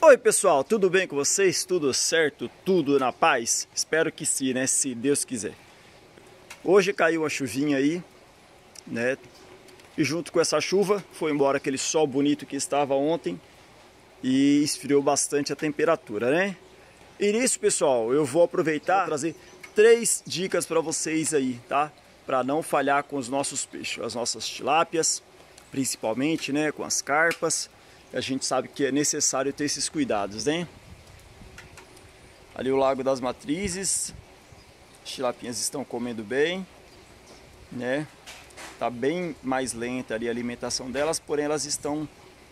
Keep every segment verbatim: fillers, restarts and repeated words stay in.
Oi pessoal, tudo bem com vocês? Tudo certo? Tudo na paz? Espero que sim, né? Se Deus quiser. Hoje caiu uma chuvinha aí, né? E junto com essa chuva foi embora aquele sol bonito que estava ontem e esfriou bastante a temperatura, né? E nisso, pessoal, eu vou aproveitar para trazer três dicas para vocês aí, tá? Para não falhar com os nossos peixes, as nossas tilápias, principalmente, né? Com as carpas. A gente sabe que é necessário ter esses cuidados, né? Ali o Lago das Matrizes, as tilapinhas estão comendo bem, né? Tá bem mais lenta ali a alimentação delas, porém elas estão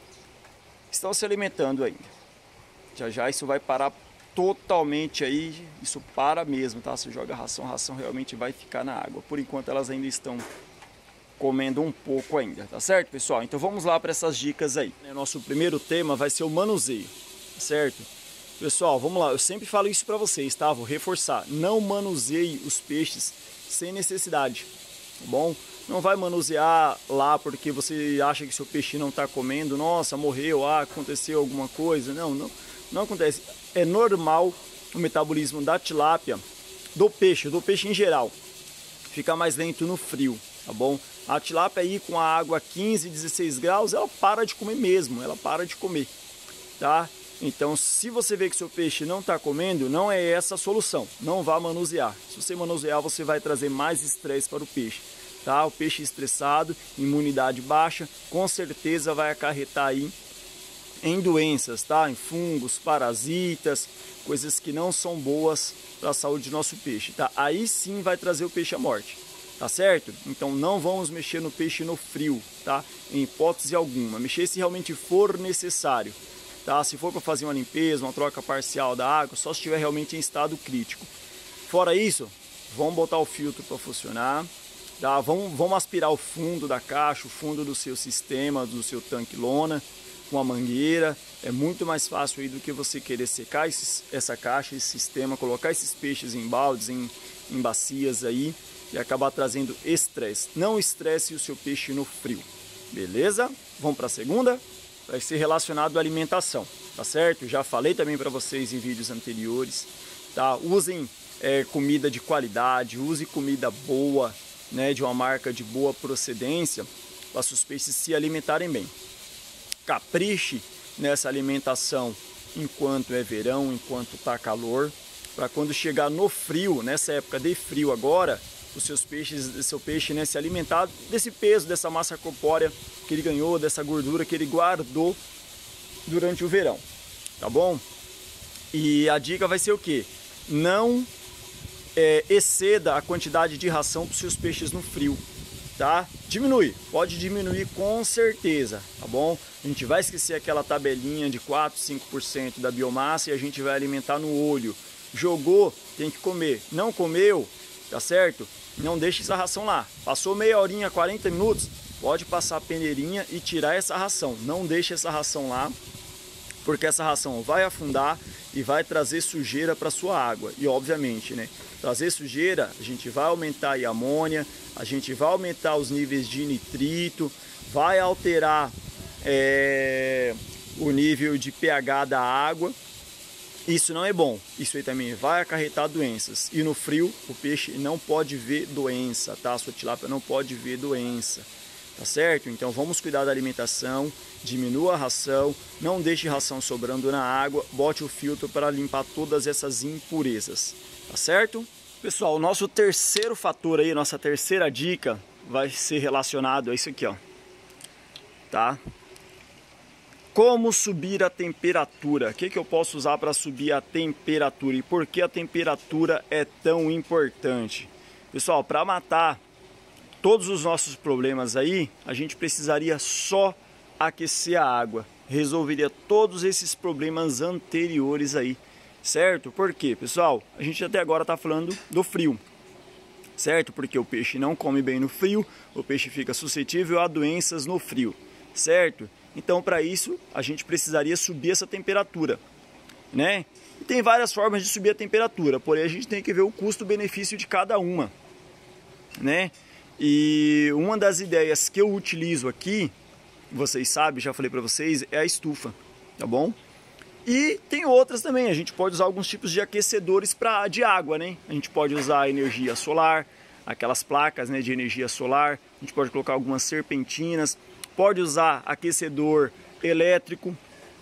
estão se alimentando ainda. Já já isso vai parar totalmente aí, isso para mesmo, tá? Se joga ração, a ração realmente vai ficar na água. Por enquanto elas ainda estão comendo um pouco ainda, tá certo, pessoal? Então vamos lá para essas dicas aí. Nosso primeiro tema vai ser o manuseio, certo? Pessoal, vamos lá, eu sempre falo isso para vocês, tá? Vou reforçar, não manuseie os peixes sem necessidade, tá bom? Não vai manusear lá porque você acha que seu peixe não está comendo, nossa, morreu, ah, aconteceu alguma coisa. Não, não, não acontece. É normal o metabolismo da tilápia, do peixe, do peixe em geral, ficar mais lento no frio, tá bom? A tilápia aí com a água quinze, dezesseis graus, ela para de comer mesmo, ela para de comer, tá? Então, se você vê que seu peixe não está comendo, não é essa a solução, não vá manusear. Se você manusear, você vai trazer mais estresse para o peixe, tá? O peixe estressado, imunidade baixa, com certeza vai acarretar aí em doenças, tá? Em fungos, parasitas, coisas que não são boas para a saúde do nosso peixe, tá? Aí sim vai trazer o peixe à morte. Tá certo? Então não vamos mexer no peixe no frio, tá? Em hipótese alguma. Mexer se realmente for necessário, tá? Se for para fazer uma limpeza, uma troca parcial da água, só se estiver realmente em estado crítico. Fora isso, vamos botar o filtro para funcionar, tá? Vamos, vamos aspirar o fundo da caixa, o fundo do seu sistema, do seu tanque lona, com a mangueira. É muito mais fácil aí do que você querer secar esses, essa caixa, esse sistema, colocar esses peixes em baldes, em, em bacias aí, e acabar trazendo estresse. Não estresse o seu peixe no frio, beleza? Vamos para a segunda? Vai ser relacionado à alimentação, tá certo? Já falei também para vocês em vídeos anteriores, tá? Usem é, comida de qualidade, use comida boa, né? De uma marca de boa procedência, para os peixes se alimentarem bem. Capriche nessa alimentação enquanto é verão, enquanto tá calor, para quando chegar no frio, nessa época de frio agora, os seus peixes, seu peixe, né, se alimentar desse peso, dessa massa corpórea que ele ganhou, dessa gordura que ele guardou durante o verão, tá bom? E a dica vai ser o quê? Não é, exceda a quantidade de ração para os seus peixes no frio, tá? Diminui, pode diminuir com certeza, tá bom? A gente vai esquecer aquela tabelinha de quatro, cinco por cento da biomassa e a gente vai alimentar no olho. Jogou, tem que comer. Não comeu, tá certo? Não deixe essa ração lá. Passou meia horinha, quarenta minutos, pode passar a peneirinha e tirar essa ração. Não deixe essa ração lá, porque essa ração vai afundar e vai trazer sujeira para sua água. E obviamente, né, trazer sujeira, a gente vai aumentar a amônia, a gente vai aumentar os níveis de nitrito, vai alterar é, o nível de pH da água. Isso não é bom, isso aí também vai acarretar doenças. E no frio, o peixe não pode ver doença, tá? A sua tilápia não pode ver doença, tá certo? Então vamos cuidar da alimentação, diminua a ração, não deixe ração sobrando na água, bote o filtro para limpar todas essas impurezas, tá certo? Pessoal, o nosso terceiro fator aí, nossa terceira dica vai ser relacionado a isso aqui, ó, tá? Como subir a temperatura? O que, que eu posso usar para subir a temperatura? E por que a temperatura é tão importante? Pessoal, para matar todos os nossos problemas aí, a gente precisaria só aquecer a água. Resolveria todos esses problemas anteriores aí, certo? Por quê, pessoal? A gente até agora está falando do frio, certo? Porque o peixe não come bem no frio, o peixe fica suscetível a doenças no frio, certo? Então, para isso, a gente precisaria subir essa temperatura, né? E tem várias formas de subir a temperatura, porém a gente tem que ver o custo-benefício de cada uma, né? E uma das ideias que eu utilizo aqui, vocês sabem, já falei para vocês, é a estufa, tá bom? E tem outras também, a gente pode usar alguns tipos de aquecedores pra, de água, né? A gente pode usar energia solar, aquelas placas, né, de energia solar, a gente pode colocar algumas serpentinas, pode usar aquecedor elétrico,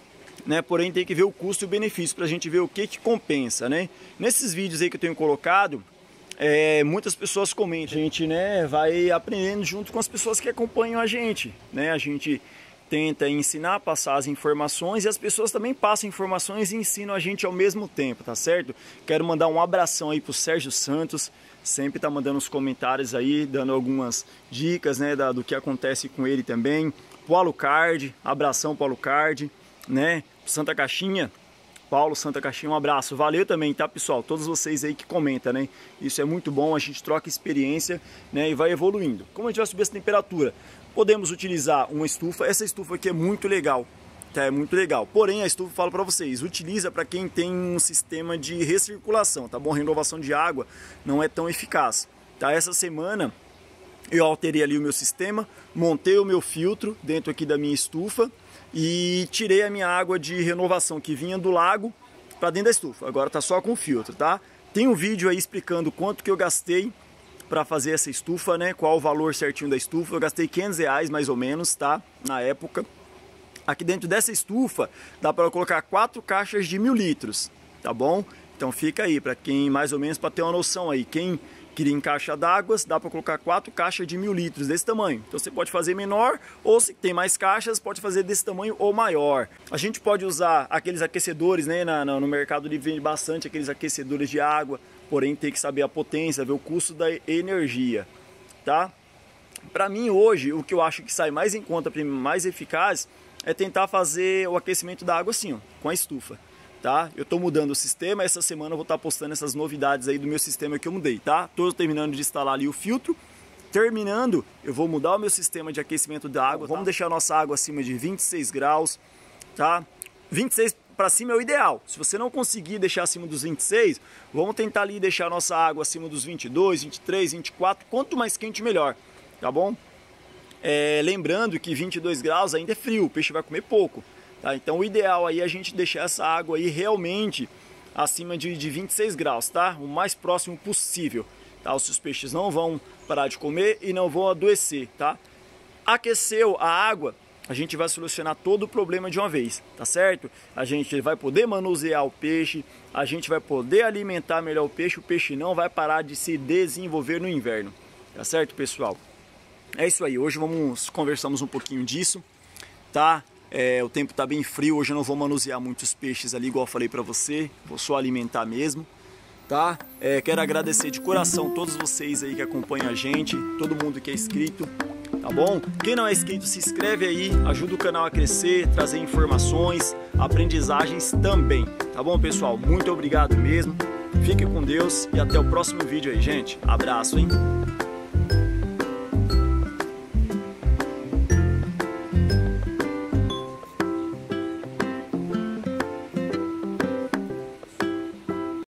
né? Porém tem que ver o custo e o benefício para a gente ver o que que compensa, né? Nesses vídeos aí que eu tenho colocado, é, muitas pessoas comentam, a gente, né, vai aprendendo junto com as pessoas que acompanham a gente, né? A gente tenta ensinar, passar as informações e as pessoas também passam informações e ensinam a gente ao mesmo tempo, tá certo? Quero mandar um abração aí pro Sérgio Santos, sempre tá mandando os comentários aí, dando algumas dicas, né, da, do que acontece com ele também. Pro Alucard, abração pro Alucard, né? Santa Caixinha, Paulo Santa Caixinha, um abraço. Valeu também, tá, pessoal? Todos vocês aí que comentam, né? Isso é muito bom, a gente troca experiência, né, e vai evoluindo. Como a gente vai subir essa temperatura? Podemos utilizar uma estufa, essa estufa aqui é muito legal, tá? É muito legal. Porém, a estufa, eu falo para vocês, utiliza para quem tem um sistema de recirculação, tá bom? Renovação de água não é tão eficaz, tá? Essa semana eu alterei ali o meu sistema, montei o meu filtro dentro aqui da minha estufa e tirei a minha água de renovação que vinha do lago para dentro da estufa. Agora tá só com filtro, tá? Tem um vídeo aí explicando quanto que eu gastei para fazer essa estufa, né? Qual o valor certinho da estufa. Eu gastei quinhentos reais mais ou menos, tá? Na época. Aqui dentro dessa estufa dá para colocar quatro caixas de mil litros, tá bom? Então fica aí para quem mais ou menos para ter uma noção aí. Quem queria em caixa d'água, dá para colocar quatro caixas de mil litros desse tamanho. Então você pode fazer menor ou se tem mais caixas pode fazer desse tamanho ou maior. A gente pode usar aqueles aquecedores, né? Na, no mercado livre vende bastante aqueles aquecedores de água. Porém tem que saber a potência, ver o custo da energia, tá? Para mim hoje, o que eu acho que sai mais em conta, mais eficaz, é tentar fazer o aquecimento da água assim, ó, com a estufa, tá? Eu tô mudando o sistema, essa semana eu vou estar postando essas novidades aí do meu sistema que eu mudei, tá? Tô terminando de instalar ali o filtro, terminando, eu vou mudar o meu sistema de aquecimento da água, vamos deixar a nossa água acima de vinte e seis graus, tá? vinte e seis para cima é o ideal. Se você não conseguir deixar acima dos vinte e seis, vamos tentar ali deixar a nossa água acima dos vinte e dois, vinte e três, vinte e quatro, quanto mais quente melhor, tá bom? É, lembrando que vinte e dois graus ainda é frio, o peixe vai comer pouco, tá? Então o ideal aí é a gente deixar essa água aí realmente acima de, de vinte e seis graus, tá? O mais próximo possível, tá? Os seus peixes não vão parar de comer e não vão adoecer, tá? Aqueceu a água, a gente vai solucionar todo o problema de uma vez, tá certo? A gente vai poder manusear o peixe, a gente vai poder alimentar melhor o peixe, o peixe não vai parar de se desenvolver no inverno, tá certo, pessoal? É isso aí, hoje vamos conversamos um pouquinho disso, tá? É, o tempo tá bem frio, hoje eu não vou manusear muitos peixes ali, igual eu falei pra você, vou só alimentar mesmo, tá? É, quero agradecer de coração todos vocês aí que acompanham a gente, todo mundo que é inscrito, tá bom? Quem não é inscrito, se inscreve aí, ajuda o canal a crescer, trazer informações, aprendizagens também, tá bom, pessoal? Muito obrigado mesmo, fique com Deus e até o próximo vídeo aí, gente. Abraço, hein?